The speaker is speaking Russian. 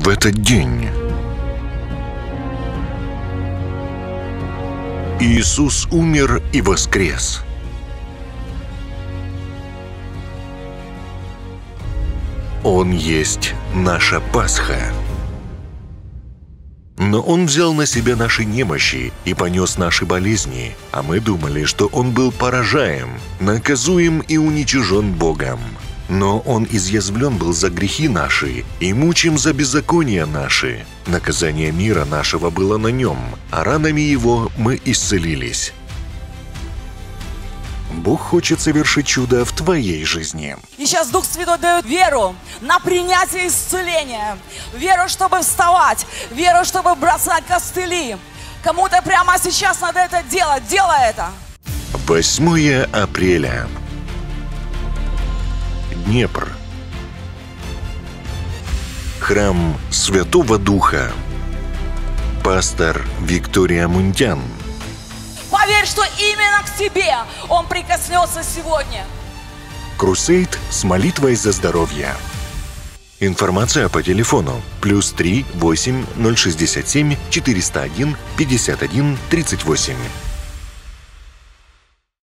в этот день Иисус умер и воскрес. Он есть наша Пасха. Но Он взял на себя наши немощи и понес наши болезни, а мы думали, что Он был поражаем, наказуем и уничижен Богом. Но Он изъязвлен был за грехи наши и мучим за беззакония наши. Наказание мира нашего было на Нем, а ранами Его мы исцелились. Бог хочет совершить чудо в твоей жизни. И сейчас Дух Святой дает веру на принятие исцеления. Веру, чтобы вставать. Веру, чтобы бросать костыли. Кому-то прямо сейчас надо это делать. Делай это. 8 апреля. Днепр. Храм Святого Духа. Пастор Виктория Мунтян. Поверь, что именно к тебе Он прикоснется сегодня. Крусейд с молитвой за здоровье. Информация по телефону +3 8 067 401 51 38.